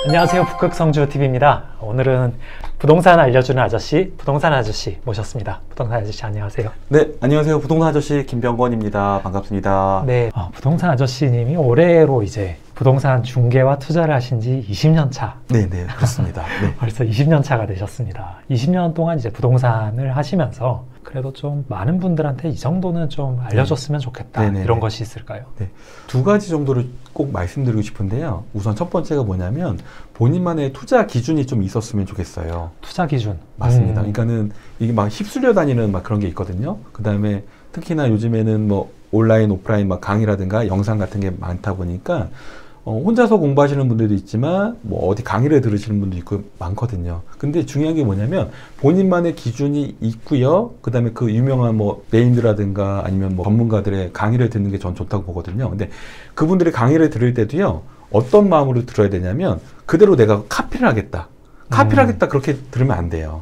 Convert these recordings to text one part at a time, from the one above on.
안녕하세요. 북극성주TV입니다. 오늘은 부동산 알려주는 아저씨, 부동산 아저씨 모셨습니다. 부동산 아저씨 안녕하세요. 네, 안녕하세요. 부동산 아저씨 김병건입니다. 반갑습니다. 네, 부동산 아저씨님이 올해로 이제 부동산 중개와 투자를 하신 지 20년 차. 네네, 그렇습니다. 네. 벌써 20년 차가 되셨습니다. 20년 동안 이제 부동산을 하시면서 그래도 좀 많은 분들한테 이 정도는 좀 알려줬으면 좋겠다. 네네네. 이런 것이 있을까요? 네, 두 가지 정도를 꼭 말씀드리고 싶은데요. 우선 첫 번째가 뭐냐면 본인만의 투자 기준이 좀 있었으면 좋겠어요. 투자 기준. 맞습니다. 그러니까는 이게 막 휩쓸려 다니는 막 그런 게 있거든요. 그 다음에 특히나 요즘에는 뭐 온라인, 오프라인 막 강의라든가 영상 같은 게 많다 보니까 혼자서 공부하시는 분들도 있지만 뭐 어디 강의를 들으시는 분도 있고 많거든요. 근데 중요한 게 뭐냐면 본인만의 기준이 있고요. 그 다음에 그 유명한 뭐 네임드라든가 아니면 뭐 전문가들의 강의를 듣는 게 전 좋다고 보거든요. 근데 그분들의 강의를 들을 때도요. 어떤 마음으로 들어야 되냐면 그대로 내가 카피를 하겠다. 카피를 하겠다 그렇게 들으면 안 돼요.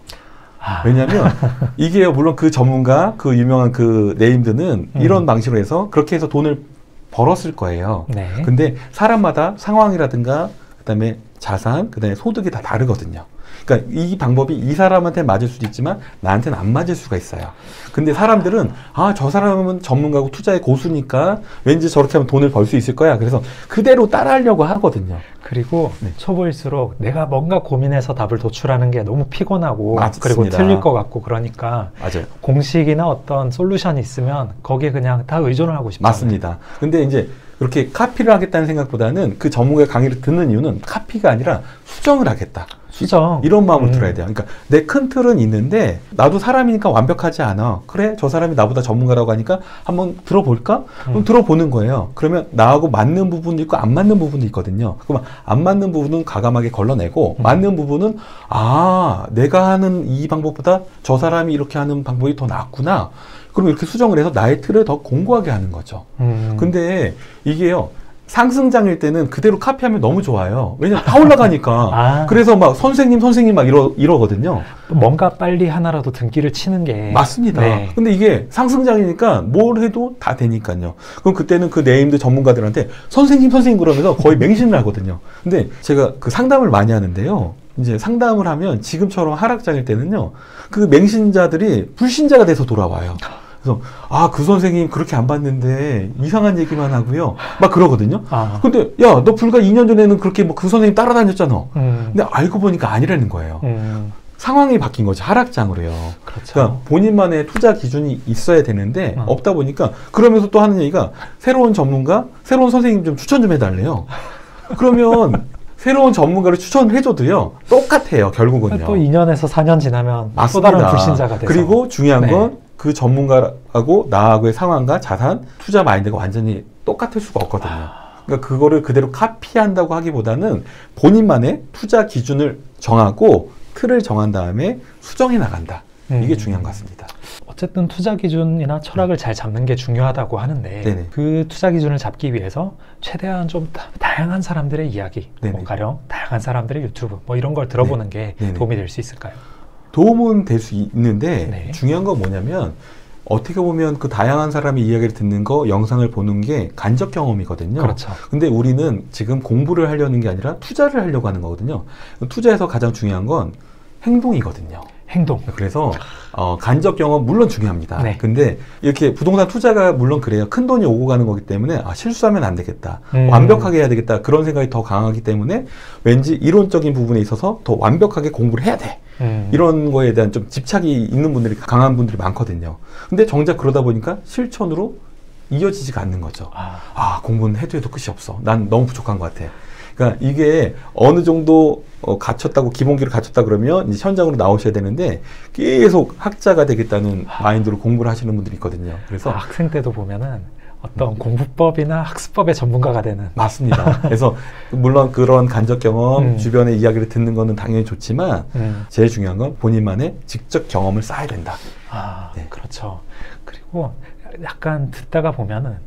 왜냐면 이게 물론 그 전문가, 그 유명한 그 네임드는 이런 방식으로 해서 그렇게 해서 돈을 벌었을 거예요. 네. 근데 사람마다 상황이라든가 그다음에 자산, 그다음에 소득이 다 다르거든요. 그러니까 이 방법이 이 사람한테 맞을 수도 있지만 나한테는 안 맞을 수가 있어요. 근데 사람들은 저 사람은 전문가고 투자의 고수니까 왠지 저렇게 하면 돈을 벌 수 있을 거야. 그래서 그대로 따라하려고 하거든요. 그리고 네. 초보일수록 내가 뭔가 고민해서 답을 도출하는 게 너무 피곤하고 맞습니다. 그리고 틀릴 것 같고 그러니까 맞아요. 공식이나 어떤 솔루션이 있으면 거기에 그냥 다 의존을 하고 싶잖아요. 맞습니다. 근데 이제 그렇게 카피를 하겠다는 생각보다는 그 전문가의 강의를 듣는 이유는 카피가 아니라 수정을 하겠다. 수정. 이런 마음으로 들어야 돼요. 그러니까 내 큰 틀은 있는데 나도 사람이니까 완벽하지 않아. 그래, 저 사람이 나보다 전문가라고 하니까 한번 들어볼까? 그럼 들어보는 거예요. 그러면 나하고 맞는 부분도 있고 안 맞는 부분도 있거든요. 그러면 안 맞는 부분은 과감하게 걸러내고 맞는 부분은 내가 하는 이 방법보다 저 사람이 이렇게 하는 방법이 더 낫구나. 그럼 이렇게 수정을 해서 나의 틀을 더 공고하게 하는 거죠. 근데 이게요. 상승장일 때는 그대로 카피하면 너무 좋아요. 왜냐면 다 올라가니까. 그래서 막 선생님 막 이러거든요. 뭔가 빨리 하나라도 등기를 치는 게. 맞습니다. 네. 근데 이게 상승장이니까 뭘 해도 다 되니까요. 그럼 그때는 그 네임드 전문가들한테 선생님 그러면서 거의 맹신을 하거든요. 근데 제가 그 상담을 많이 하는데요. 이제 상담을 하면 지금처럼 하락장일 때는요. 그 맹신자들이 불신자가 돼서 돌아와요. 그래서 그 선생님 그렇게 안 봤는데 이상한 얘기만 하고요. 막 그러거든요. 근데 야, 너 불과 2년 전에는 그렇게 뭐 그 선생님 따라다녔잖아. 근데 알고 보니까 아니라는 거예요. 상황이 바뀐 거죠. 하락장으로요. 그렇죠. 그러니까 본인만의 투자 기준이 있어야 되는데 없다 보니까 그러면서 또 하는 얘기가 새로운 전문가, 새로운 선생님 좀 추천 좀 해달래요. 그러면 새로운 전문가를 추천을 해줘도요. 똑같아요. 결국은요. 또 2년에서 4년 지나면 맞습니다. 또 다른 불신자가 돼서. 그리고 중요한 건 그 전문가하고 나하고의 상황과 자산, 투자 마인드가 완전히 똑같을 수가 없거든요. 그러니까 그거를 그대로 카피한다고 하기보다는 본인만의 투자 기준을 정하고 틀을 정한 다음에 수정해 나간다. 이게 중요한 것 같습니다. 어쨌든 투자 기준이나 철학을 잘 잡는 게 중요하다고 하는데 네네. 그 투자 기준을 잡기 위해서 최대한 좀 다양한 사람들의 이야기, 네네. 가령 다양한 사람들의 유튜브 뭐 이런 걸 들어보는 게 네네. 도움이 될 수 있을까요? 도움은 될 수 있는데 네. 중요한 건 뭐냐면 어떻게 보면 그 다양한 사람의 이야기를 듣는 거, 영상을 보는 게 간접 경험이거든요. 그렇죠. 근데 우리는 지금 공부를 하려는 게 아니라 투자를 하려고 하는 거거든요. 투자에서 가장 중요한 건 행동이거든요. 행동. 그래서 간접 경험 물론 중요합니다. 네. 근데 이렇게 부동산 투자가 물론 그래요. 큰 돈이 오고 가는 거기 때문에 실수하면 안 되겠다. 완벽하게 해야 되겠다. 그런 생각이 더 강하기 때문에 왠지 이론적인 부분에 있어서 더 완벽하게 공부를 해야 돼. 이런 거에 대한 좀 집착이 있는 분들이 강한 분들이 많거든요. 근데 정작 그러다 보니까 실천으로 이어지지가 않는 거죠. 공부는 해도 끝이 없어. 난 너무 부족한 것 같아. 그러니까 이게 어느 정도 갖췄다고 기본기를 갖췄다 그러면 이제 현장으로 나오셔야 되는데 계속 학자가 되겠다는 마인드로 공부를 하시는 분들이 있거든요. 그래서 학생 때도 보면은 어떤 공부법이나 학습법의 전문가가 되는. 맞습니다. 그래서 물론 그런 간접 경험, 주변의 이야기를 듣는 거는 당연히 좋지만 제일 중요한 건 본인만의 직접 경험을 쌓아야 된다. 네. 그렇죠. 그리고 약간 듣다가 보면은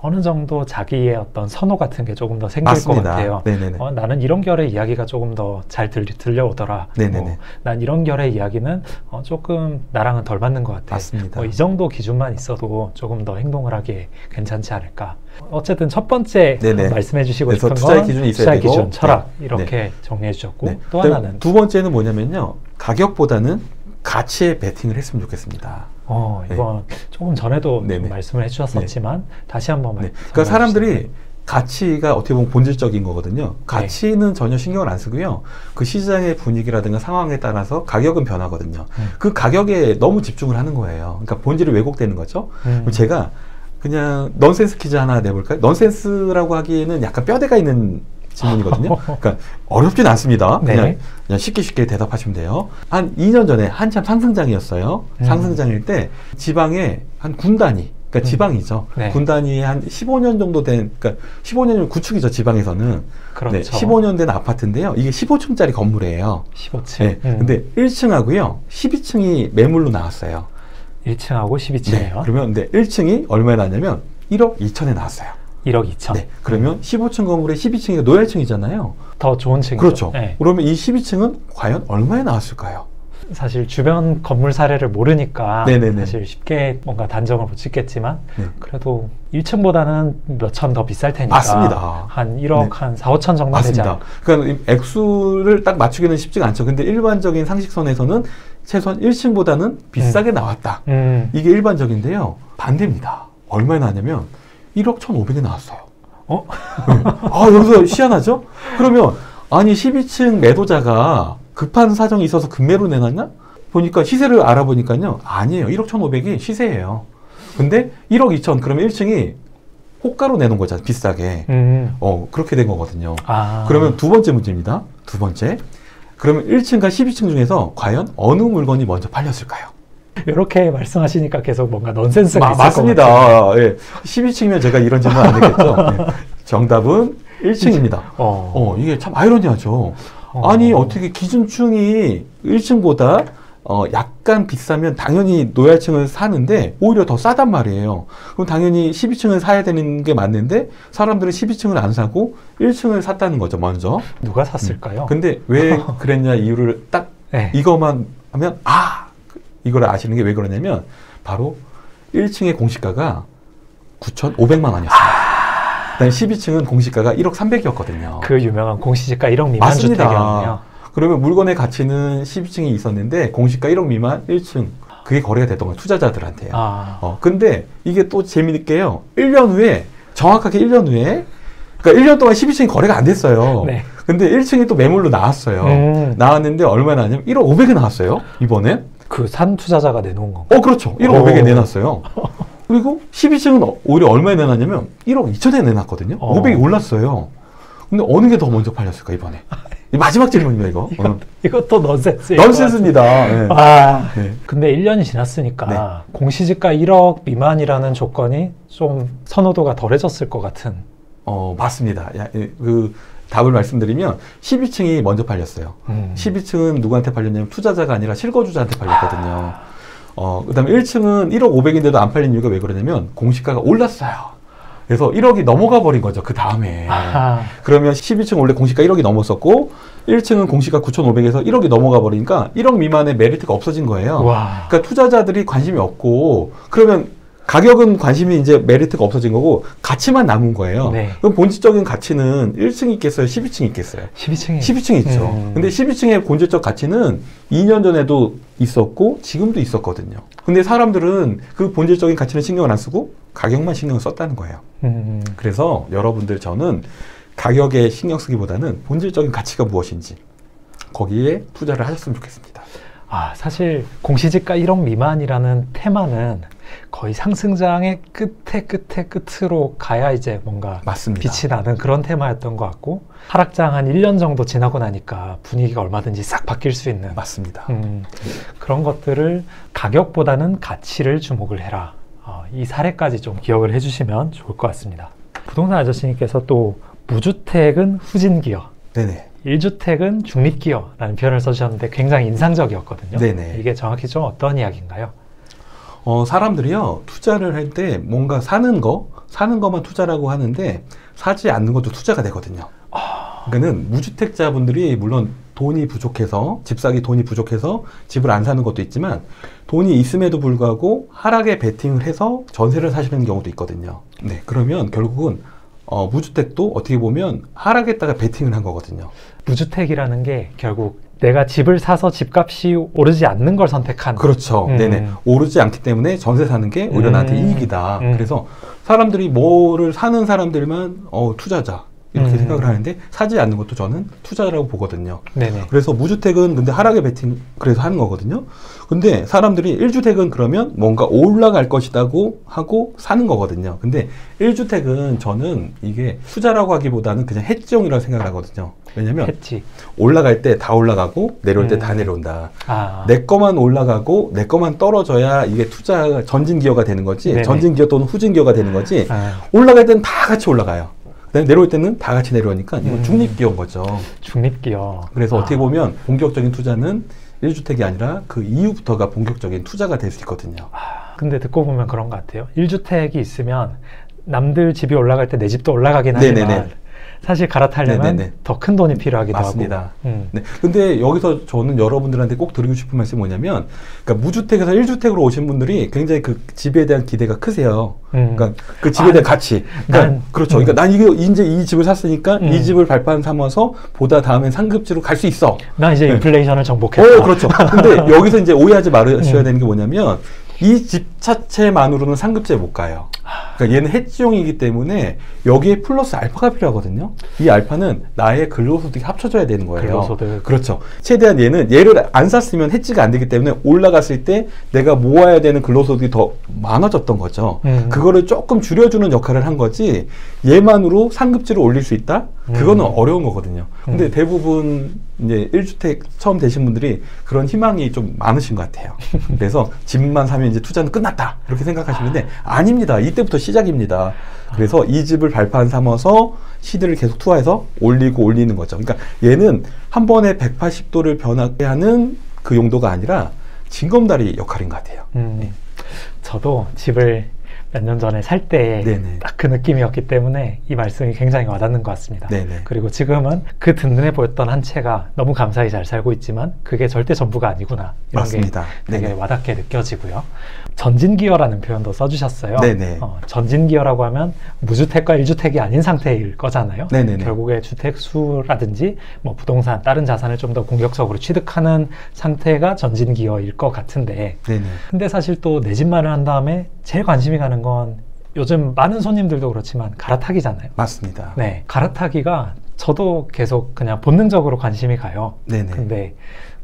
어느 정도 자기의 어떤 선호 같은 게 조금 더 생길 맞습니다. 것 같아요. 네네네. 나는 이런 결의 이야기가 조금 더 잘 들려오더라. 네네네. 난 이런 결의 이야기는 조금 나랑은 덜 맞는 것 같아. 맞습니다. 이 정도 기준만 있어도 조금 더 행동을 하기에 괜찮지 않을까. 어쨌든 첫 번째 말씀해 주시고 그래서 싶은 투자의 건 기준이 있어야 투자의 되고, 기준, 철학 네. 이렇게 네. 정리해 주셨고 네. 또 하나는 두 번째는 뭐냐면요. 가격보다는 가치에 베팅을 했으면 좋겠습니다. 이건 조금 전에도 네네. 말씀을 해주셨었지만 다시 한번 그러니까 사람들이 가치가 어떻게 보면 본질적인 거거든요. 가치는 전혀 신경을 안 쓰고요. 그 시장의 분위기라든가 상황에 따라서 가격은 변하거든요. 그 가격에 너무 집중을 하는 거예요. 그러니까 본질이 왜곡되는 거죠. 그럼 제가 그냥 넌센스 퀴즈 하나 내볼까요? 넌센스라고 하기에는 약간 뼈대가 있는 질문이거든요. 그러니까 어렵진 않습니다. 그냥 쉽게 대답하시면 돼요. 한 2년 전에 한참 상승장이었어요. 상승장일 때 지방에 한 군단위, 그러니까 지방이죠. 군단위 한 15년 정도 된, 그러니까 15년이면 구축이죠, 지방에서는. 그렇죠. 15년 된 아파트인데요. 이게 15층짜리 건물이에요. 15층. 근데 1층하고요, 12층이 매물로 나왔어요. 1층하고 12층이요? 그러면 근데 1층이 얼마에 나왔냐면 1억 2천에 나왔어요. 1억 2천. 그러면 15층 건물에 12층이 노열층이잖아요. 더 좋은 층이죠. 그렇죠. 그러면 이 12층은 과연 얼마에 나왔을까요? 사실 주변 건물 사례를 모르니까 네네네. 사실 쉽게 뭔가 단정을 못 짓겠지만 그래도 1층보다는 몇 천 더 비쌀 테니까 맞습니다. 한 1억 한 4, 5천 정도 되지 않을까. 그러니까 액수를 딱 맞추기는 쉽지가 않죠. 근데 일반적인 상식선에서는 최소한 1층보다는 비싸게 나왔다. 이게 일반적인데요. 반대입니다. 얼마에 나왔냐면 1억 1,500에 나왔어요. 여기서 희한하죠? 그러면 아니 12층 매도자가 급한 사정이 있어서 급매로 내놨나? 보니까 시세를 알아보니까요. 아니에요. 1억 1,500이 시세예요. 근데 1억 2천 그러면 1층이 호가로 내놓은 거잖아요. 비싸게. 그렇게 된 거거든요. 그러면 두 번째 문제입니다. 두 번째. 그러면 1층과 12층 중에서 과연 어느 물건이 먼저 팔렸을까요? 이렇게 말씀하시니까 계속 뭔가 넌센스가 있을 맞습니다. 것 같아요. 12층이면 제가 이런 질문 안 했겠죠. 정답은 1층입니다. 이게 참 아이러니하죠. 아니 어떻게 기준층이 1층보다 약간 비싸면 당연히 노열층을 사는데 오히려 더 싸단 말이에요. 그럼 당연히 12층을 사야 되는 게 맞는데 사람들은 12층을 안 사고 1층을 샀다는 거죠, 먼저. 누가 샀을까요? 근데 왜 그랬냐 이유를 딱 이것만 하면 이걸 아시는 게 왜 그러냐면 바로 1층의 공시가가 9,500만 원이었습니다. 그다음에 12층은 공시가가 1억 300이었거든요. 그 유명한 공시지가 1억 미만 주택이었군요. 그러면 물건의 가치는 12층이 있었는데 공시가 1억 미만 1층. 그게 거래가 됐던 거예요. 투자자들한테요. 근데 이게 또 재미있게요. 1년 후에 정확하게 1년 후에 그러니까 1년 동안 12층이 거래가 안 됐어요. 근데 1층이 또 매물로 나왔어요. 나왔는데 얼마나 나왔냐면 1억 500에 나왔어요. 이번에. 그 산 투자자가 내놓은 건가요? 그렇죠. 1억 500에 내놨어요. 그리고 12층은 오히려 얼마에 내놨냐면 1억 2천에 내놨거든요. 500이 올랐어요. 근데 어느 게 더 먼저 팔렸을까 이번에? 마지막 질문입니다 이거. 이것도 넌센스예요. 넌센스입니다. 근데 1년이 지났으니까 공시지가 1억 미만이라는 조건이 좀 선호도가 덜해졌을 것 같은. 맞습니다. 그 답을 말씀드리면 12층이 먼저 팔렸어요. 12층은 누구한테 팔렸냐면 투자자가 아니라 실거주자한테 팔렸거든요. 그 다음에 1층은 1억 500인데도 안 팔린 이유가 왜 그러냐면 공시가가 올랐어요. 그래서 1억이 넘어가 버린 거죠. 그 다음에. 그러면 12층 원래 공시가 1억이 넘었었고 1층은 공시가 9,500에서 1억이 넘어가 버리니까 1억 미만의 메리트가 없어진 거예요. 그러니까 투자자들이 관심이 없고 그러면 가격은 관심이 이제 메리트가 없어진 거고 가치만 남은 거예요. 그럼 본질적인 가치는 1층이 있겠어요? 12층이 있겠어요? 12층이 있죠. 근데 12층의 본질적 가치는 2년 전에도 있었고 지금도 있었거든요. 근데 사람들은 그 본질적인 가치는 신경을 안 쓰고 가격만 신경을 썼다는 거예요. 그래서 여러분들 저는 가격에 신경 쓰기보다는 본질적인 가치가 무엇인지 거기에 투자를 하셨으면 좋겠습니다. 사실 공시지가 1억 미만이라는 테마는 거의 상승장의 끝으로 가야 이제 뭔가 맞습니다. 빛이 나는 그런 테마였던 것 같고 하락장 한 1년 정도 지나고 나니까 분위기가 얼마든지 싹 바뀔 수 있는 맞습니다. 그런 것들을 가격보다는 가치를 주목을 해라. 이 사례까지 좀 기억을 해주시면 좋을 것 같습니다. 부동산 아저씨님께서 또 무주택은 후진기여 1주택은 중립기여라는 표현을 써주셨는데 굉장히 인상적이었거든요. 이게 정확히 좀 어떤 이야기인가요? 사람들이요 투자를 할 때 뭔가 사는 거 사는 것만 투자라고 하는데 사지 않는 것도 투자가 되거든요. 그러니까는 무주택자분들이 물론 돈이 부족해서 집 사기 돈이 부족해서 집을 안 사는 것도 있지만 돈이 있음에도 불구하고 하락에 베팅을 해서 전세를 사시는 경우도 있거든요. 네, 그러면 결국은 무주택도 어떻게 보면 하락에다가 베팅을 한 거거든요. 무주택이라는 게 결국 내가 집을 사서 집값이 오르지 않는 걸 선택한. 그렇죠. 네네. 오르지 않기 때문에 전세 사는 게 오히려 나한테 이익이다. 그래서 사람들이 뭐를 사는 사람들만 투자자 이렇게 생각을 하는데 사지 않는 것도 저는 투자라고 보거든요. 네네. 그래서 무주택은 근데 하락에 베팅 그래서 하는 거거든요. 근데 사람들이 1주택은 그러면 뭔가 올라갈 것이라고 하고 사는 거거든요. 근데 1주택은 저는 이게 투자라고 하기보다는 그냥 해지용이라고 생각을 하거든요. 왜냐면 해지. 올라갈 때 다 올라가고 내려올 때 다 내려온다. 아. 내 거만 올라가고 내 거만 떨어져야 이게 투자 전진기어가 되는 거지. 네네. 전진기어 또는 후진기어가 되는 거지. 아. 올라갈 때는 다 같이 올라가요. 그다음에 내려올 때는 다 같이 내려오니까 이건 중립기어인 거죠. 중립기어. 그래서 어떻게 보면 본격적인 투자는 1주택이 아니라 그 이후부터가 본격적인 투자가 될 수 있거든요. 근데 듣고 보면 그런 것 같아요. 1주택이 있으면 남들 집이 올라갈 때 내 집도 올라가긴 하지만 네네네. 사실 갈아타려면 더 큰 돈이 필요하기도 맞습니다. 하고. 네. 근데 여기서 저는 여러분들한테 꼭 드리고 싶은 말씀이 뭐냐면, 그러니까 무주택에서 1주택으로 오신 분들이 굉장히 그 집에 대한 기대가 크세요. 그러니까 그 집에 대한 가치. 그러니까 그렇죠. 그러니까 난 이게 이제 이 집을 샀으니까 이 집을 발판 삼아서 보다 다음엔 상급지로 갈 수 있어. 난 이제 인플레이션을 정복했다. 그렇죠. 근데 여기서 이제 오해하지 마셔야 되는 게 뭐냐면, 이 집 자체만으로는 상급지에 못 가요. 그러니까 얘는 해지용이기 때문에 여기에 플러스 알파가 필요하거든요. 이 알파는 나의 근로소득이 합쳐져야 되는 거예요. 근로소득. 그렇죠. 최대한 얘를 안 샀으면 해지가 안 되기 때문에 올라갔을 때 내가 모아야 되는 근로소득이 더 많아졌던 거죠. 그거를 조금 줄여주는 역할을 한 거지 얘만으로 상급지를 올릴 수 있다? 그거는 어려운 거거든요. 근데 대부분 이제 1주택 처음 되신 분들이 그런 희망이 좀 많으신 것 같아요. 그래서 집만 사면 이제 투자는 끝났다 이렇게 생각하시는데 아닙니다. 이때부터 시작입니다. 그래서 이 집을 발판 삼아서 시드를 계속 투하해서 올리는 거죠. 그러니까 얘는 한 번에 180도를 변하게 하는 그 용도가 아니라 징검다리 역할인 것 같아요. 저도 집을 몇 년 전에 살 때 딱 그 느낌이었기 때문에 이 말씀이 굉장히 와닿는 것 같습니다. 네네. 그리고 지금은 그 든든해 보였던 한 채가 너무 감사히 잘 살고 있지만 그게 절대 전부가 아니구나. 이런 맞습니다. 게 되게 네네. 와닿게 느껴지고요. 전진기어라는 표현도 써주셨어요. 네네. 전진기어라고 하면 무주택과 1주택이 아닌 상태일 거잖아요. 네네네. 결국에 주택 수라든지 뭐 부동산, 다른 자산을 좀 더 공격적으로 취득하는 상태가 전진기어일 것 같은데 네네. 근데 사실 또 내 집 마련을 한 다음에 제일 관심이 가는 건 요즘 많은 손님들도 그렇지만 갈아타기잖아요. 맞습니다. 네, 갈아타기가 저도 계속 그냥 본능적으로 관심이 가요. 네네. 근데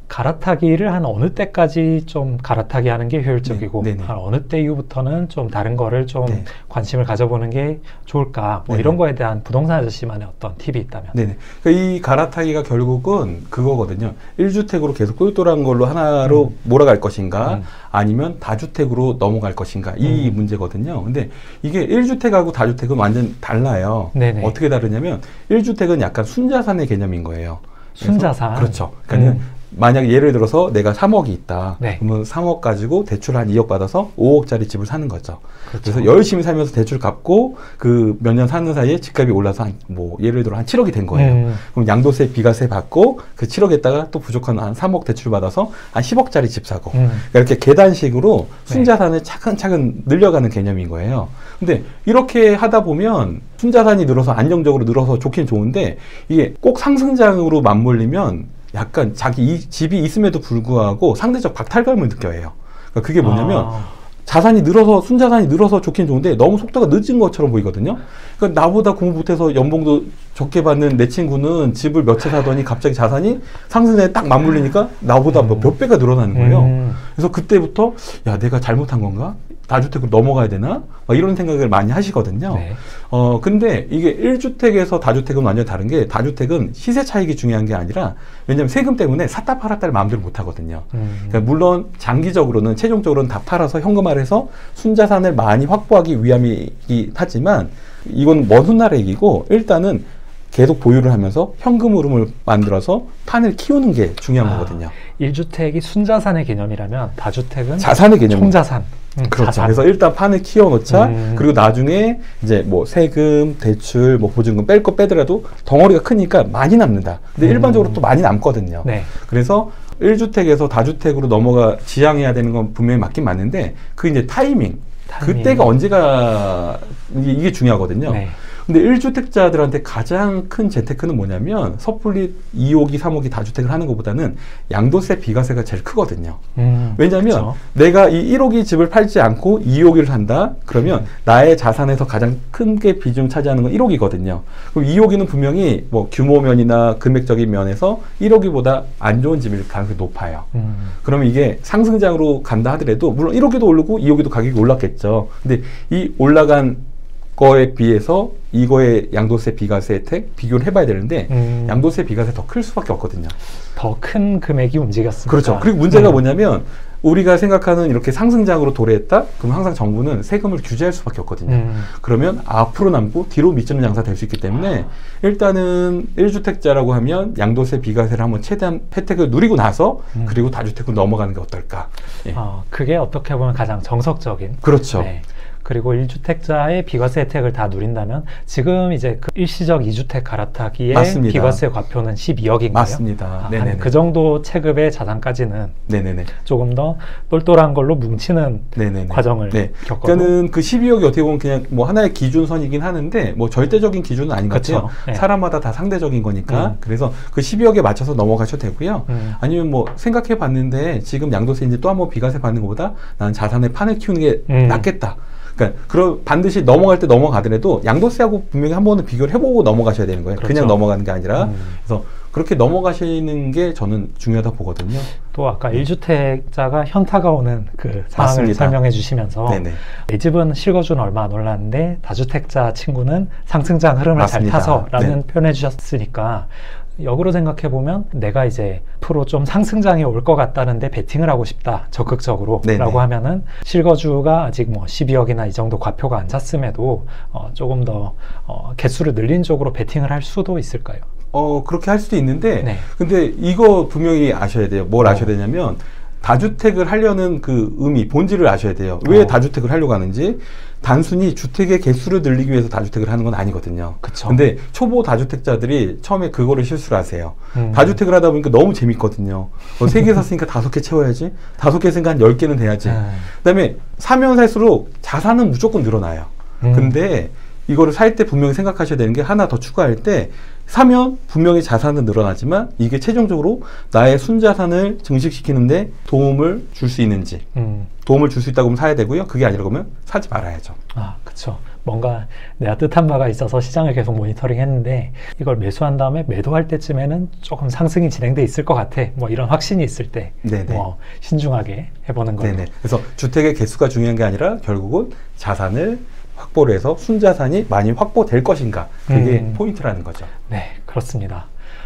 갈아타기를 한 어느 때까지 좀 갈아타기 하는 게 효율적이고 네네. 한 어느 때 이후부터는 좀 다른 거를 좀 네. 관심을 가져보는 게 좋을까 뭐 네네. 이런 거에 대한 부동산 아저씨만의 어떤 팁이 있다면. 네네. 그러니까 이 갈아타기가 결국은 그거거든요. 1주택으로 계속 똘똘한 걸로 하나로 몰아갈 것인가 아니면 다주택으로 넘어갈 것인가 이 문제거든요. 근데 이게 1주택하고 다주택은 완전 달라요. 네네. 어떻게 다르냐면 1주택은 약간 순자산의 개념인 거예요. 그래서 순자산. 그렇죠. 그러니까 만약에 예를 들어서 내가 3억이 있다. 네. 그러면 3억 가지고 대출 한 2억 받아서 5억짜리 집을 사는 거죠. 그렇죠. 그래서 열심히 살면서 대출 갚고 그 몇 년 사는 사이에 집값이 올라서 한 뭐 예를 들어 한 7억이 된 거예요. 그럼 양도세, 비과세 받고 그 7억에다가 또 부족한 한 3억 대출 받아서 한 10억짜리 집 사고 그러니까 이렇게 계단식으로 순자산을 차근차근 늘려가는 개념인 거예요. 근데 이렇게 하다 보면 순자산이 늘어서 안정적으로 늘어서 좋긴 좋은데 이게 꼭 상승장으로 맞물리면 약간 자기 집이 있음에도 불구하고 상대적 박탈감을 느껴요. 그러니까 그게 뭐냐면 자산이 늘어서 순자산이 늘어서 좋긴 좋은데 너무 속도가 늦은 것처럼 보이거든요. 그러니까 나보다 공부 못해서 연봉도 적게 받는 내 친구는 집을 몇 채 사더니 갑자기 자산이 상승에 딱 맞물리니까 나보다 몇 배가 늘어나는 거예요. 그래서 그때부터 야 내가 잘못한 건가? 다주택으로 넘어가야 되나? 막 이런 생각을 많이 하시거든요. 네. 근데 이게 1주택에서 다주택은 완전히 다른 게 다주택은 시세 차익이 중요한 게 아니라 왜냐면 세금 때문에 샀다 팔았다를 마음대로 못 하거든요. 그러니까 물론 장기적으로는 최종적으로는 다 팔아서 현금화해서 순자산을 많이 확보하기 위함이긴 하지만 이건 먼 훗날의 얘기고 일단은 계속 보유를 하면서 현금 흐름을 만들어서 판을 키우는 게 중요한 거거든요. 1주택이 순자산의 개념이라면 다주택은 자산의 개념. 총자산. 그렇죠. 자산. 그래서 일단 판을 키워놓자. 그리고 나중에 이제 뭐 세금, 대출, 뭐 보증금 뺄 거 빼더라도 덩어리가 크니까 많이 남는다. 근데 일반적으로 또 많이 남거든요. 네. 그래서 1주택에서 다주택으로 지향해야 되는 건 분명히 맞긴 맞는데 그 이제 타이밍. 그때가 언제가 이게 중요하거든요. 네. 근데 1주택자들한테 가장 큰 재테크는 뭐냐면 섣불리 2호기, 3호기 다주택을 하는 것보다는 양도세, 비과세가 제일 크거든요. 왜냐하면 그쵸. 내가 이 1호기 집을 팔지 않고 2호기를 산다? 그러면 나의 자산에서 가장 큰 게 비중 차지하는 건 1호기거든요. 그럼 2호기는 분명히 뭐 규모면이나 금액적인 면에서 1호기보다 안 좋은 집일 가능성이 높아요. 그러면 이게 상승장으로 간다 하더라도 물론 1호기도 오르고 2호기도 가격이 올랐겠죠. 근데 이 올라간 거에 비해서 이거의 양도세, 비과세 혜택 비교를 해봐야 되는데 양도세, 비과세 더 클 수밖에 없거든요. 더 큰 금액이 움직였습니다. 그렇죠. 그리고 문제가 뭐냐면 우리가 생각하는 이렇게 상승장으로 도래했다? 그럼 항상 정부는 세금을 규제할 수밖에 없거든요. 그러면 앞으로 남고 뒤로 미치는 장사 될 수 있기 때문에 일단은 1주택자라고 하면 양도세, 비과세를 한번 최대한 혜택을 누리고 나서 그리고 다주택으로 넘어가는 게 어떨까. 예. 그게 어떻게 보면 가장 정석적인. 그렇죠. 네. 그리고 1주택자의 비과세 혜택을 다 누린다면 지금 이제 그 일시적 2주택 갈아타기의 맞습니다. 비과세 과표는 12억인가요? 맞습니다. 네네네. 그 정도 체급의 자산까지는 네네네. 조금 더 똘똘한 걸로 뭉치는 네네네. 과정을 네. 겪어도. 그러니까는 그 12억이 어떻게 보면 그냥 뭐 하나의 기준선이긴 하는데 뭐 절대적인 기준은 아닌 것 같아요. 네. 사람마다 다 상대적인 거니까. 그래서 그 12억에 맞춰서 넘어가셔도 되고요. 아니면 뭐 생각해 봤는데 지금 양도세 이제 또 한 번 비과세 받는 것보다 나는 자산의 판을 키우는 게 낫겠다. 그러니까 그럼 반드시 넘어갈 때 넘어가더라도 양도세하고 분명히 한 번은 비교를 해보고 넘어가셔야 되는 거예요. 그렇죠. 그냥 넘어가는 게 아니라. 그래서 그렇게 넘어가시는 게 저는 중요하다 보거든요. 또 아까 1주택자가 현타가 오는 그 상황을 맞습니다. 설명해 주시면서 네네. 이 집은 실거주는 얼마 안 올랐는데 다주택자 친구는 상승장 흐름을 맞습니다. 잘 타서라는 네. 표현해 주셨으니까 역으로 생각해 보면 내가 이제 앞으로 좀 상승장이 올 것 같다는데 베팅을 하고 싶다 적극적으로 네네. 라고 하면은 실거주가 아직 뭐 12억이나 이 정도 과표가 안 찼음에도 조금 더 개수를 늘린 쪽으로 베팅을 할 수도 있을까요? 그렇게 할 수도 있는데, 네. 근데 이거 분명히 아셔야 돼요. 뭘 아셔야 되냐면, 다주택을 하려는 그 의미, 본질을 아셔야 돼요. 왜 다주택을 하려고 하는지, 단순히 주택의 개수를 늘리기 위해서 다주택을 하는 건 아니거든요. 그쵸. 근데 초보 다주택자들이 처음에 그거를 실수를 하세요. 다주택을 하다 보니까 너무 재밌거든요. 3개 샀으니까 5개 채워야지. 5개 했으니까 한 10개는 돼야지. 그 다음에 사면 살수록 자산은 무조건 늘어나요. 근데 이거를 살 때 분명히 생각하셔야 되는 게 하나 더 추가할 때 사면 분명히 자산은 늘어나지만 이게 최종적으로 나의 순자산을 증식시키는데 도움을 줄 수 있는지 도움을 줄 수 있다고 하면 사야 되고요. 그게 아니라고 하면 사지 말아야죠. 그쵸. 뭔가 내가 뜻한 바가 있어서 시장을 계속 모니터링 했는데 이걸 매수한 다음에 매도할 때쯤에는 조금 상승이 진행돼 있을 것 같아. 뭐 이런 확신이 있을 때 뭐 신중하게 해보는 거예요. 네네. 그래서 주택의 개수가 중요한 게 아니라 결국은 자산을 확보를 해서 순자산이 많이 확보될 것인가 그게 포인트라는 거죠. 네, 그렇습니다.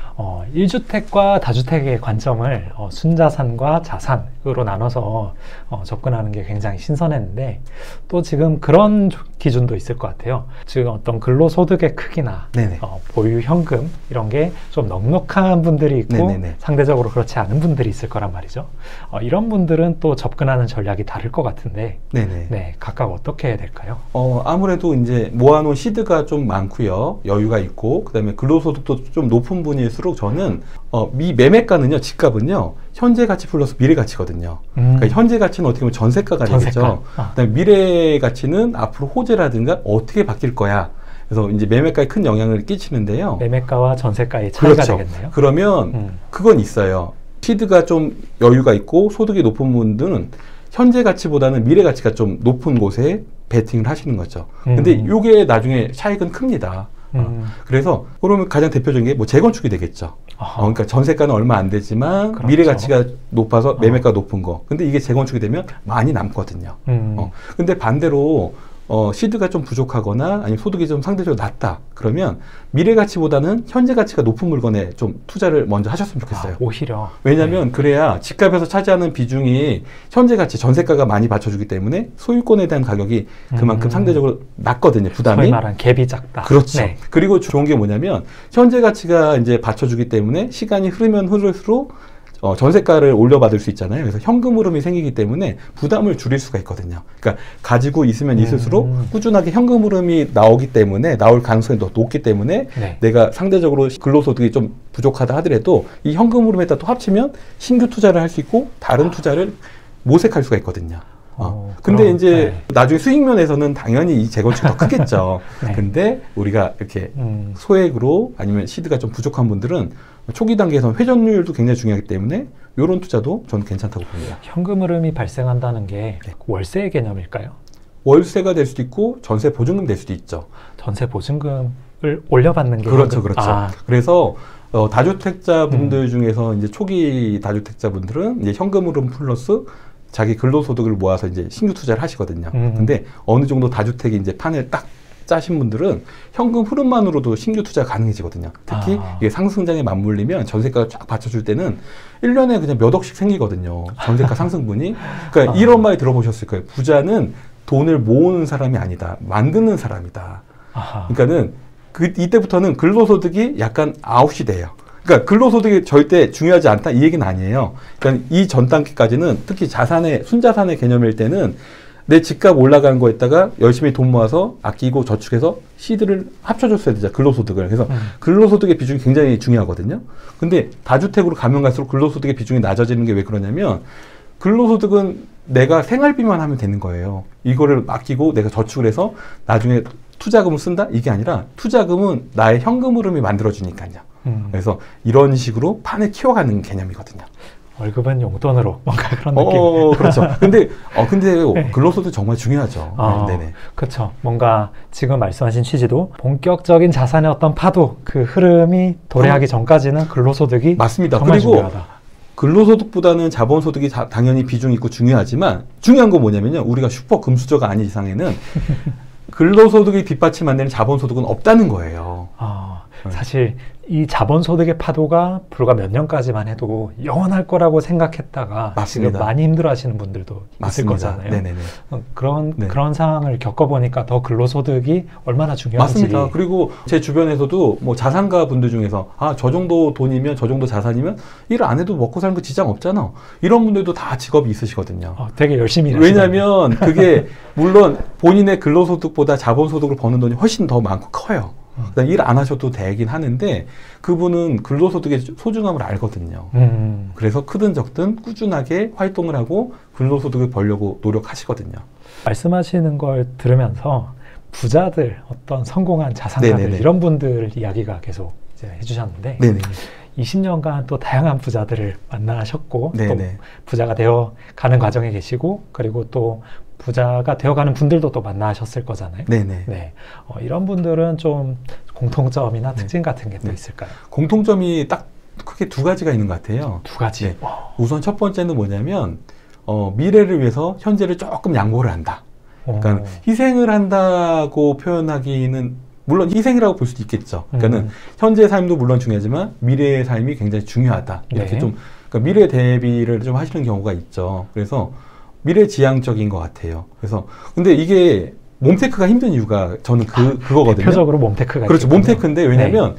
1주택과 다주택의 관점을 순자산과 자산으로 나눠서 접근하는 게 굉장히 신선했는데 또 지금 그런 기준도 있을 것 같아요. 지금 어떤 근로소득의 크기나 보유 현금 이런 게 좀 넉넉한 분들이 있고 상대적으로 그렇지 않은 분들이 있을 거란 말이죠. 이런 분들은 또 접근하는 전략이 다를 것 같은데 각각 어떻게 해야 될까요? 아무래도 이제 모아놓은 시드가 좀 많고요. 여유가 있고 그다음에 근로소득도 좀 높은 분일수록 저는 매매가는요, 집값은요, 현재 가치 플러스 미래 가치거든요. 그러니까 현재 가치는 어떻게 보면 전세가가 되겠죠. 그다음에 미래 가치는 앞으로 호재라든가 어떻게 바뀔 거야. 그래서 이제 매매가에 큰 영향을 끼치는데요. 매매가와 전세가의 차이가 되겠네요. 그러면 그건 있어요. 시드가 좀 여유가 있고 소득이 높은 분들은 현재 가치보다는 미래 가치가 좀 높은 곳에 베팅을 하시는 거죠. 근데 이게 나중에 차익은 큽니다. 그래서 그러면 가장 대표적인 게 뭐 재건축이 되겠죠. 그러니까 전세가는 얼마 안 되지만 그렇죠. 미래 가치가 높아서 매매가 높은 거. 근데 이게 재건축이 되면 많이 남거든요. 근데 반대로 시드가 좀 부족하거나 아니면 소득이 좀 상대적으로 낮다. 그러면 미래 가치보다는 현재 가치가 높은 물건에 좀 투자를 먼저 하셨으면 좋겠어요. 오히려. 왜냐하면 그래야 집값에서 차지하는 비중이 현재 가치 전세가가 많이 받쳐주기 때문에 소유권에 대한 가격이 그만큼 상대적으로 낮거든요. 부담이. 소위 말하는 갭이 작다. 그렇죠. 그리고 좋은 게 뭐냐면 현재 가치가 이제 받쳐주기 때문에 시간이 흐르면 흐를수록 전세가를 올려받을 수 있잖아요. 그래서 현금 흐름이 생기기 때문에 부담을 줄일 수가 있거든요. 그러니까 가지고 있으면 있을수록 꾸준하게 현금 흐름이 나올 가능성이 더 높기 때문에 네. 내가 상대적으로 근로소득이 좀 부족하다 하더라도 이 현금 흐름에다 또 합치면 신규 투자를 할 수 있고 다른 투자를 모색할 수가 있거든요. 근데 그럼, 이제 네. 나중에 수익 면에서는 당연히 이 재건축이 더 크겠죠. 네. 근데 우리가 이렇게 소액으로 아니면 시드가 좀 부족한 분들은 초기 단계에서는 회전율도 굉장히 중요하기 때문에 이런 투자도 저는 괜찮다고 봅니다. 현금 흐름이 발생한다는 게 네. 월세의 개념일까요? 월세가 될 수도 있고 전세 보증금 될 수도 있죠. 전세 보증금을 올려받는 게 그렇죠, 현금. 그렇죠. 그래서 다주택자분들 중에서 이제 초기 다주택자분들은 이제 현금 흐름 플러스 자기 근로소득을 모아서 이제 신규 투자를 하시거든요. 근데 어느 정도 다주택이 이제 판을 딱 짜신 분들은 현금 흐름만으로도 신규 투자가 가능해지거든요. 특히 이게 상승장에 맞물리면 전세가가 쫙 받쳐줄 때는 1년에 그냥 몇 억씩 생기거든요. 전세가 상승분이. 그러니까 이런 말 들어보셨을 거예요. 부자는 돈을 모으는 사람이 아니다. 만드는 사람이다. 그러니까는 이때부터는 근로소득이 약간 아웃시돼요. 그러니까 근로소득이 절대 중요하지 않다 이 얘기는 아니에요. 그러니까 이 전 단계까지는 특히 순자산의 개념일 때는 내 집값 올라가는 거에다가 열심히 돈 모아서 아끼고 저축해서 시드를 합쳐줬어야 되죠. 근로소득을. 그래서 근로소득의 비중이 굉장히 중요하거든요. 근데 다주택으로 가면 갈수록 근로소득의 비중이 낮아지는 게 왜 그러냐면 근로소득은 내가 생활비만 하면 되는 거예요. 이거를 아끼고 내가 저축을 해서 나중에 투자금을 쓴다? 이게 아니라 투자금은 나의 현금 흐름이 만들어주니까요. 그래서 이런 식으로 판을 키워가는 개념이거든요. 월급은 용돈으로 뭔가 그런 느낌. 그렇죠. 근데 네. 근로소득 정말 중요하죠. 네네. 그렇죠. 뭔가 지금 말씀하신 취지도 본격적인 자산의 어떤 파도, 그 흐름이 도래하기 전까지는 근로소득이 맞습니다. 정말 그리고 중요하다. 근로소득보다는 자본소득이 당연히 비중이 있고 중요하지만 중요한 건 뭐냐면요. 우리가 슈퍼 금수저가 아닌 이상에는 근로소득이 뒷받침 안 되는 자본소득은 없다는 거예요. 사실 이 자본소득의 파도가 불과 몇 년까지만 해도 영원할 거라고 생각했다가 맞습니다. 지금 많이 힘들어하시는 분들도 맞습니다. 있을 거잖아요. 네네네. 그런 상황을 겪어보니까 더 근로소득이 얼마나 중요한지. 맞습니다. 그리고 제 주변에서도 뭐 자산가 분들 중에서 저 정도 돈이면 저 정도 자산이면 일 안 해도 먹고 사는 거 지장 없잖아. 이런 분들도 다 직업이 있으시거든요. 되게 열심히 일하시는. 왜냐하면 그게 물론 본인의 근로소득보다 자본소득을 버는 돈이 훨씬 더 많고 커요. 일 안 하셔도 되긴 하는데 그분은 근로소득의 소중함을 알거든요. 그래서 크든 적든 꾸준하게 활동을 하고 근로소득을 벌려고 노력하시거든요. 말씀하시는 걸 들으면서 부자들, 어떤 성공한 자산가들 네네네. 이런 분들 이야기가 계속 이제 해주셨는데 네네. 20년간 또 다양한 부자들을 만나셨고 네네. 또 부자가 되어가는 과정에 계시고 그리고 또 부자가 되어가는 분들도 또 만나셨을 거잖아요. 네네. 네. 이런 분들은 좀 공통점이나 네. 특징 같은 게 또 네. 있을까요? 공통점이 딱 크게 두 가지가 있는 것 같아요. 두 가지. 네. 우선 첫 번째는 뭐냐면 미래를 위해서 현재를 조금 양보를 한다. 그러니까 희생을 한다고 표현하기는 물론 희생이라고 볼 수도 있겠죠. 그러니까는 현재의 삶도 물론 중요하지만 미래의 삶이 굉장히 중요하다. 이렇게 네. 좀 그러니까 미래 대비를 좀 하시는 경우가 있죠. 그래서 미래지향적인 것 같아요. 그래서 근데 이게 몸테크가 힘든 이유가 저는 그거거든요. 대표적으로 몸테크가 그렇죠. 있겠군요. 몸테크인데 왜냐하면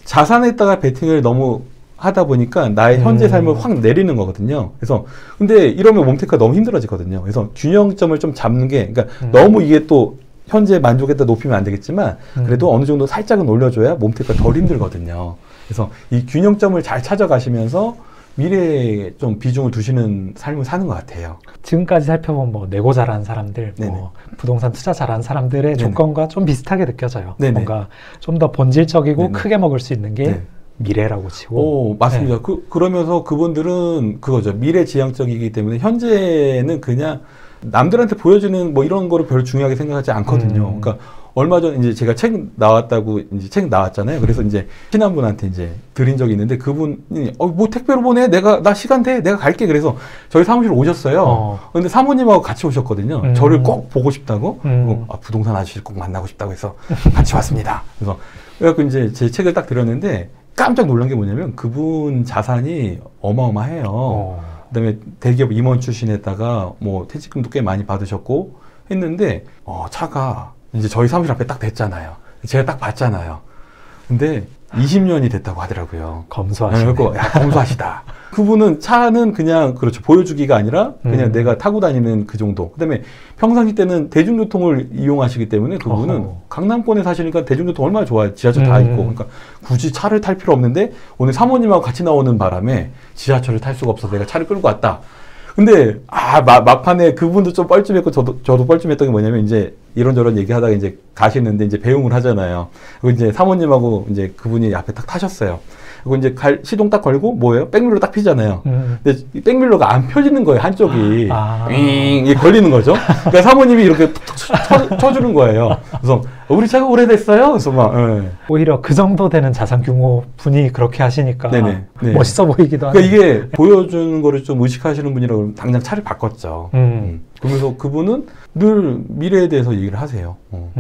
자산에다가 베팅을 너무 하다 보니까 나의 현재 삶을 확 내리는 거거든요. 그래서 근데 이러면 몸테크가 너무 힘들어지거든요. 그래서 균형점을 좀 잡는 게 그러니까 너무 이게 또 현재 만족에다 높이면 안 되겠지만 그래도 어느 정도 살짝은 올려줘야 몸테크가 덜 힘들거든요. 그래서 이 균형점을 잘 찾아가시면서 미래에 좀 비중을 두시는 삶을 사는 것 같아요. 지금까지 살펴본 뭐 내고 잘하는 사람들, 뭐 부동산 투자 잘하는 사람들의 조건과 좀 비슷하게 느껴져요. 뭔가 좀 더 본질적이고 크게 먹을 수 있는 게 미래라고 치고. 맞습니다. 그러면서 그분들은 그거죠. 미래지향적이기 때문에 현재는 그냥 남들한테 보여주는 뭐 이런 거를 별로 중요하게 생각하지 않거든요. 그러니까 얼마 전 이제 제가 책 나왔잖아요. 그래서 이제 친한분한테 이제 드린 적이 있는데 그분이 뭐 택배로 보내? 나 시간 돼? 내가 갈게. 그래서 저희 사무실 오셨어요. 근데 사모님하고 같이 오셨거든요. 저를 꼭 보고 싶다고. 부동산 아저씨를 꼭 만나고 싶다고 해서 같이 왔습니다. 그래갖고 이제 제 책을 딱 드렸는데 깜짝 놀란 게 뭐냐면 그분 자산이 어마어마해요. 그다음에 대기업 임원 출신에다가 뭐 퇴직금도 꽤 많이 받으셨고 했는데 차가 이제 저희 사무실 앞에 딱 됐잖아요. 제가 딱 봤잖아요. 근데 20년이 됐다고 하더라고요. 검소하시네. 검소하시다. 그분은 차는 그냥 그렇죠. 보여주기가 아니라 그냥 내가 타고 다니는 그 정도. 그다음에 평상시 때는 대중교통을 이용하시기 때문에 그분은 어허. 강남권에 사시니까 대중교통 얼마나 좋아요. 지하철 다 있고. 그러니까 굳이 차를 탈 필요 없는데 오늘 사모님하고 같이 나오는 바람에 지하철을 탈 수가 없어서 내가 차를 끌고 왔다. 근데 막판에 그분도 좀 뻘쭘했고 저도 뻘쭘했던 게 뭐냐면 이제 이런저런 얘기하다가 이제 가시는데 이제 배웅을 하잖아요. 그리고 이제 사모님하고 이제 그분이 앞에 딱 타셨어요. 그리고 이제 시동 딱 걸고 뭐예요? 백밀러 딱 피잖아요. 근데 이 백밀러가 안 펴지는 거예요. 한쪽이 이게 걸리는 거죠. 그러니까 사모님이 이렇게 툭툭 쳐주는 거예요. 그래서 우리 차가 오래됐어요. 그래서 막 오히려 그 정도 되는 자산 규모 분이 그렇게 하시니까 네네. 네. 멋있어 보이기도 하고. 그러니까 이게 보여주는 거를 좀 의식하시는 분이라 그러면 당장 차를 바꿨죠. 그러면서 그분은 늘 미래에 대해서 얘기를 하세요.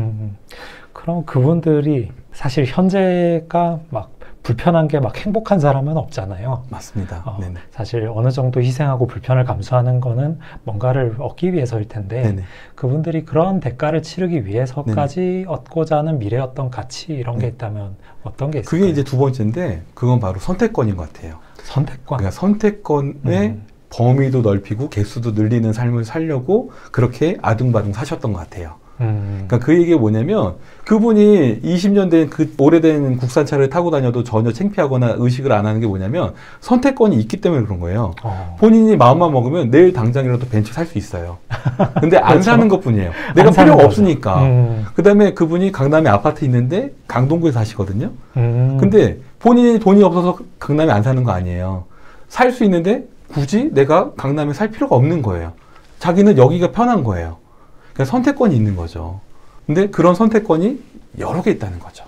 그럼 그분들이 사실 현재가 막 불편한 게 막 행복한 사람은 없잖아요. 맞습니다. 사실 어느 정도 희생하고 불편을 감수하는 거는 뭔가를 얻기 위해서일 텐데 네네. 그분들이 그런 대가를 치르기 위해서까지 얻고자 하는 미래의 어떤 가치 이런 게 있다면 어떤 게 있을까요? 그게 이제 두 번째인데 그건 바로 선택권인 것 같아요. 선택권? 그러니까 선택권의 범위도 넓히고 개수도 늘리는 삶을 살려고 그렇게 아둥바둥 사셨던 것 같아요. 그러니까 그 얘기가 뭐냐면 그분이 20년 된 그 오래된 국산차를 타고 다녀도 전혀 창피하거나 의식을 안 하는 게 뭐냐면 선택권이 있기 때문에 그런 거예요. 본인이 마음만 먹으면 내일 당장이라도 벤츠 살 수 있어요. 근데 안 그렇죠. 사는 것뿐이에요. 내가 필요가 없으니까. 그 다음에 그분이 강남에 아파트 있는데 강동구에 사시거든요. 근데 본인이 돈이 없어서 강남에 안 사는 거 아니에요. 살 수 있는데 굳이 내가 강남에 살 필요가 없는 거예요. 자기는 여기가 편한 거예요. 그러니까 선택권이 있는 거죠. 근데 그런 선택권이 여러 개 있다는 거죠.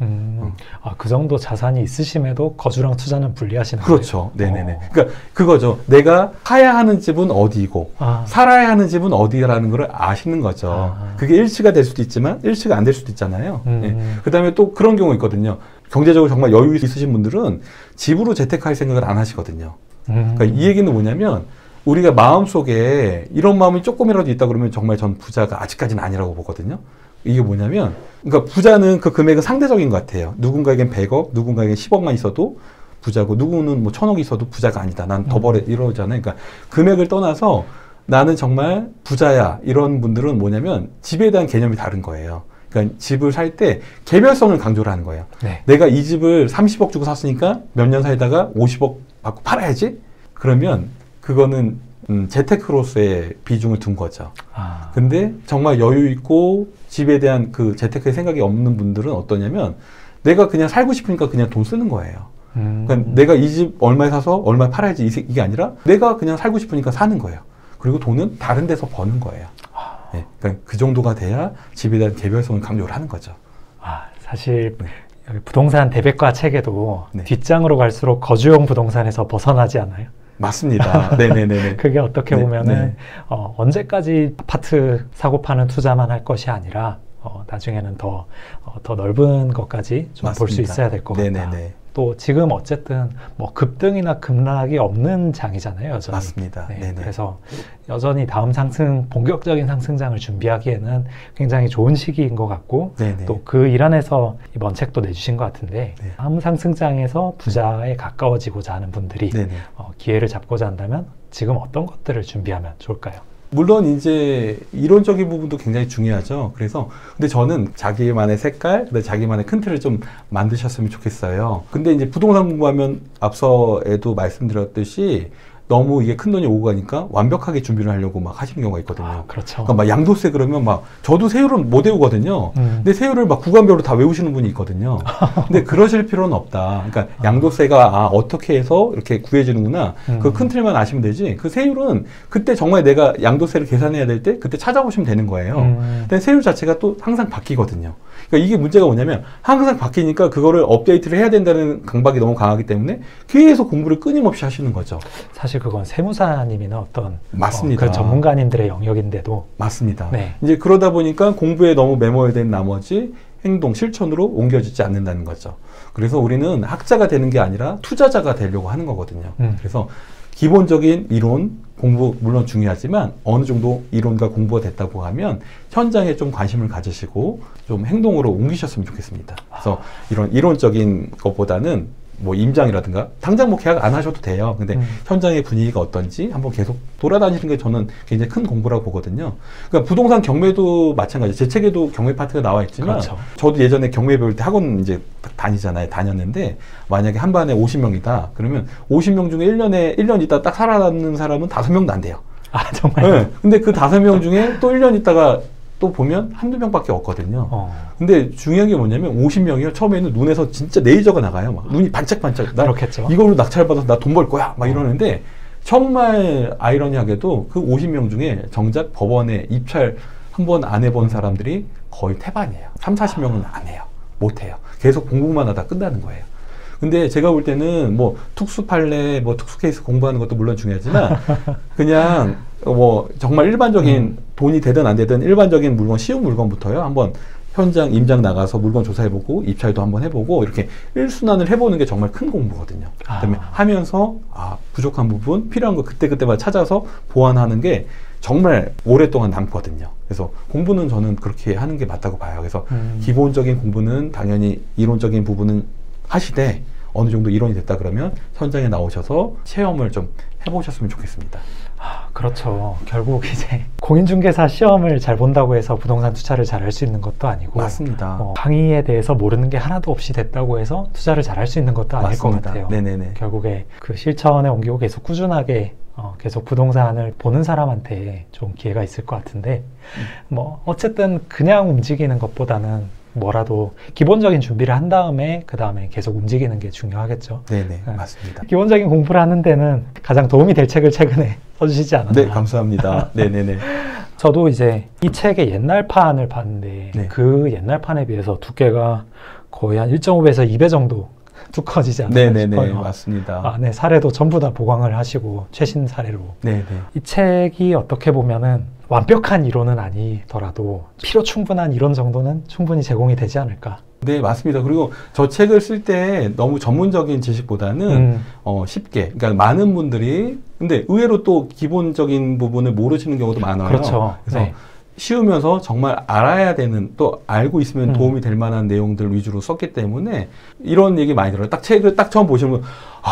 그 정도 자산이 있으심에도 거주랑 투자는 분리하시는 거예요? 그렇죠. 네네네. 그러니까 그거죠. 내가 사야 하는 집은 어디고 살아야 하는 집은 어디라는 걸 아시는 거죠. 그게 일치가 될 수도 있지만 일치가 안 될 수도 있잖아요. 네. 그 다음에 또 그런 경우 있거든요. 경제적으로 정말 여유 있으신 분들은 집으로 재테크할 생각을 안 하시거든요. 그러니까 이 얘기는 뭐냐면 우리가 마음속에 이런 마음이 조금이라도 있다 그러면 정말 전 부자가 아직까지는 아니라고 보거든요. 이게 뭐냐면 그러니까 부자는 그 금액은 상대적인 것 같아요. 누군가에겐 100억, 누군가에겐 10억만 있어도 부자고 누구는 뭐 1000억이 있어도 부자가 아니다. 난 더 벌어 이러잖아요. 그러니까 금액을 떠나서 나는 정말 부자야. 이런 분들은 뭐냐면 집에 대한 개념이 다른 거예요. 그러니까 집을 살 때 개별성을 강조를 하는 거예요. 네. 내가 이 집을 30억 주고 샀으니까 몇 년 살다가 50억 받고 팔아야지? 그러면 그거는 재테크로서의 비중을 둔 거죠. 근데 정말 여유 있고 집에 대한 그 재테크의 생각이 없는 분들은 어떠냐면 내가 그냥 살고 싶으니까 그냥 돈 쓰는 거예요. 그러니까 내가 이 집 얼마에 사서 얼마에 팔아야지 이게 아니라 내가 그냥 살고 싶으니까 사는 거예요. 그리고 돈은 다른 데서 버는 거예요. 네, 그러니까 그 정도가 돼야 집에 대한 개별성을 강조를 하는 거죠. 사실 여기 부동산 대백과 책에도 뒷장으로 갈수록 거주용 부동산에서 벗어나지 않아요? 맞습니다. 네네네. 그게 어떻게 보면은 언제까지 아파트 사고 파는 투자만 할 것이 아니라 나중에는 더 넓은 것까지 좀 볼 수 있어야 될 것 같다. 네네네. 또 지금 어쨌든 뭐 급등이나 급락이 없는 장이잖아요, 여전히. 맞습니다. 네네. 그래서 여전히 다음 본격적인 상승장을 준비하기에는 굉장히 좋은 시기인 것 같고 또 그 일 안에서 이번 책도 내주신 것 같은데 다음 상승장에서 부자에 가까워지고자 하는 분들이 기회를 잡고자 한다면 지금 어떤 것들을 준비하면 좋을까요? 물론 이제 이론적인 부분도 굉장히 중요하죠. 그래서 근데 저는 자기만의 색깔, 자기만의 큰 틀을 좀 만드셨으면 좋겠어요. 근데 이제 부동산 공부하면 앞서에도 말씀드렸듯이 너무 이게 큰 돈이 오고 가니까 완벽하게 준비를 하려고 막 하시는 경우가 있거든요. 그렇죠. 그러니까 막 양도세 그러면 막 저도 세율은 못 외우거든요. 근데 세율을 막 구간별로 다 외우시는 분이 있거든요. 근데 그러실 필요는 없다. 그러니까 양도세가 어떻게 해서 이렇게 구해지는구나. 그 큰 틀만 아시면 되지. 그 세율은 그때 정말 내가 양도세를 계산해야 될 때 그때 찾아보시면 되는 거예요. 근데 세율 자체가 또 항상 바뀌거든요. 그러니까 이게 문제가 뭐냐면 항상 바뀌니까 그거를 업데이트를 해야 된다는 강박이 너무 강하기 때문에 계속 공부를 끊임없이 하시는 거죠. 사실 그건 세무사님이나 어떤 맞습니다. 그 전문가님들의 영역인데도 맞습니다. 이제 그러다 보니까 공부에 너무 매몰된 나머지 행동, 실천으로 옮겨지지 않는다는 거죠. 그래서 우리는 학자가 되는 게 아니라 투자자가 되려고 하는 거거든요. 그래서 기본적인 이론, 공부 물론 중요하지만 어느 정도 이론과 공부가 됐다고 하면 현장에 좀 관심을 가지시고 좀 행동으로 옮기셨으면 좋겠습니다. 그래서 이런 이론적인 것보다는 뭐 임장이라든가 당장 뭐 계약 안 하셔도 돼요. 근데 현장의 분위기가 어떤지 한번 계속 돌아다니는 게 저는 굉장히 큰 공부라고 보거든요. 그러니까 부동산 경매도 마찬가지. 제 책에도 경매 파트가 나와 있지만 그렇죠. 저도 예전에 경매 배울 때 학원 이제 다녔는데 만약에 한 반에 50명이다. 그러면 50명 중에 1년 있다 딱 살아남는 사람은 5명도 안 돼요. 아, 정말요? 네. 근데 그 5명 중에 또 1년 있다가 또 보면 한두 명밖에 없거든요. 근데 중요한 게 뭐냐면 50명이요. 처음에는 눈에서 진짜 레이저가 나가요. 막 눈이 반짝반짝. 나 그렇겠죠. 이걸로 낙찰받아서 나 돈 벌 거야. 막 이러는데 정말 아이러니하게도 그 50명 중에 정작 법원에 입찰 한 번 안 해본 사람들이 거의 태반이에요. 30-40명은 안 해요. 못 해요. 계속 공부만 하다 끝나는 거예요. 근데 제가 볼 때는 뭐 특수 판례, 뭐 특수 케이스 공부하는 것도 물론 중요하지만 그냥 뭐 정말 일반적인 돈이 되든 안 되든 일반적인 물건, 쉬운 물건부터요. 한번 현장 임장 나가서 물건 조사해보고 입찰도 한번 해보고 이렇게 일순환을 해보는 게 정말 큰 공부거든요. 그다음에 하면서 부족한 부분, 필요한 거 그때그때만 찾아서 보완하는 게 정말 오랫동안 남거든요. 그래서 공부는 저는 그렇게 하는 게 맞다고 봐요. 그래서 기본적인 공부는 당연히 이론적인 부분은 하시되 어느 정도 이론이 됐다 그러면 현장에 나오셔서 체험을 좀 해보셨으면 좋겠습니다. 그렇죠. 결국 이제 공인중개사 시험을 잘 본다고 해서 부동산 투자를 잘 할 수 있는 것도 아니고 맞습니다. 강의에 대해서 모르는 게 하나도 없이 됐다고 해서 투자를 잘 할 수 있는 것도 아닐 맞습니다. 것 같아요. 네네네. 결국에 그 실천에 옮기고 계속 꾸준하게 계속 부동산을 보는 사람한테 좀 기회가 있을 것 같은데 뭐 어쨌든 그냥 움직이는 것보다는 뭐라도 기본적인 준비를 한 다음에 그 다음에 계속 움직이는 게 중요하겠죠. 네네, 맞습니다. 기본적인 공부를 하는 데는 가장 도움이 될 책을 최근에 써주시지 않았나. 네, 감사합니다. 네네네. 저도 이제 이 책의 옛날판을 봤는데 네. 그 옛날판에 비해서 두께가 거의 한 1.5배에서 2배 정도 두꺼워지지 않나 네네네, 싶어요. 맞습니다. 네, 사례도 전부 다 보강을 하시고 최신 사례로. 네네. 이 책이 어떻게 보면은 완벽한 이론은 아니더라도 필요 충분한 이론 정도는 충분히 제공이 되지 않을까. 네, 맞습니다. 그리고 저 책을 쓸 때 너무 전문적인 지식보다는 쉽게, 그러니까 많은 분들이 근데 의외로 또 기본적인 부분을 모르시는 경우도 많아요. 그렇죠. 그래서 네. 쉬우면서 정말 알아야 되는, 또 알고 있으면 도움이 될 만한 내용들 위주로 썼기 때문에 이런 얘기 많이 들어요. 딱 책을 딱 처음 보시면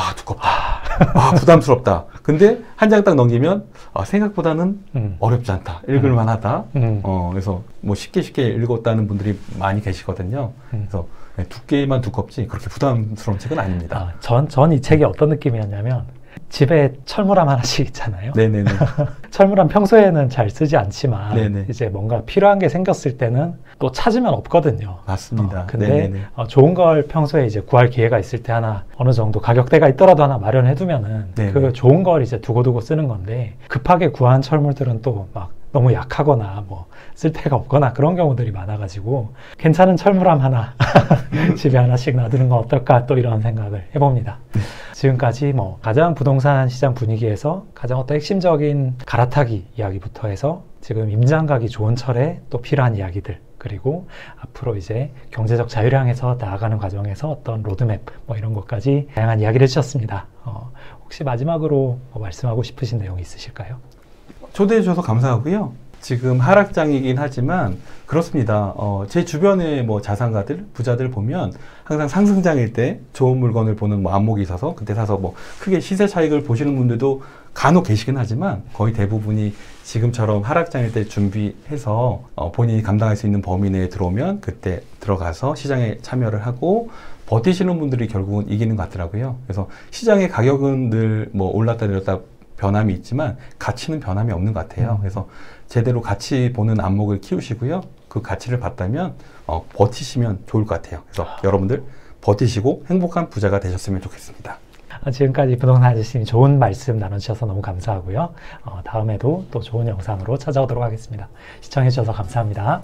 두껍다. 부담스럽다. 근데 한 장 딱 넘기면 생각보다는 어렵지 않다. 읽을만 하다. 그래서 뭐 쉽게 읽었다는 분들이 많이 계시거든요. 그래서 두께만 두껍지 그렇게 부담스러운 책은 아닙니다. 전 이 책이 어떤 느낌이었냐면 집에 철물함 하나씩 있잖아요. 네네네. 철물함 평소에는 잘 쓰지 않지만 네네. 이제 뭔가 필요한 게 생겼을 때는 또 찾으면 없거든요. 맞습니다. 근데 좋은 걸 평소에 이제 구할 기회가 있을 때 하나 어느 정도 가격대가 있더라도 하나 마련해 두면은 그 좋은 걸 이제 두고두고 쓰는 건데 급하게 구한 철물들은 또 막 너무 약하거나 뭐 쓸데가 없거나 그런 경우들이 많아가지고 괜찮은 철물함 하나 집에 하나씩 놔두는 건 어떨까 또 이런 생각을 해봅니다. 지금까지 뭐 가장 부동산 시장 분위기에서 가장 어떤 핵심적인 갈아타기 이야기부터 해서 지금 임장 가기 좋은 철에 또 필요한 이야기들 그리고 앞으로 이제 경제적 자유를 향해서 나아가는 과정에서 어떤 로드맵 뭐 이런 것까지 다양한 이야기를 해주셨습니다. 혹시 마지막으로 뭐 말씀하고 싶으신 내용이 있으실까요? 초대해 주셔서 감사하고요. 지금 하락장이긴 하지만 그렇습니다. 제 주변의 뭐 자산가들, 부자들 보면 항상 상승장일 때 좋은 물건을 보는 뭐 안목이 있어서 그때 사서 뭐 크게 시세 차익을 보시는 분들도 간혹 계시긴 하지만 거의 대부분이 지금처럼 하락장일 때 준비해서 본인이 감당할 수 있는 범위 내에 들어오면 그때 들어가서 시장에 참여를 하고 버티시는 분들이 결국은 이기는 것 같더라고요. 그래서 시장의 가격은 늘 뭐 올랐다 내렸다 변함이 있지만 가치는 변함이 없는 것 같아요. 그래서 제대로 가치 보는 안목을 키우시고요. 그 가치를 봤다면 버티시면 좋을 것 같아요. 그래서 여러분들 버티시고 행복한 부자가 되셨으면 좋겠습니다. 지금까지 부동산 아저씨님 좋은 말씀 나눠주셔서 너무 감사하고요. 다음에도 또 좋은 영상으로 찾아오도록 하겠습니다. 시청해주셔서 감사합니다.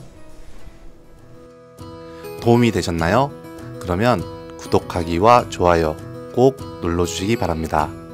도움이 되셨나요? 그러면 구독하기와 좋아요 꼭 눌러주시기 바랍니다.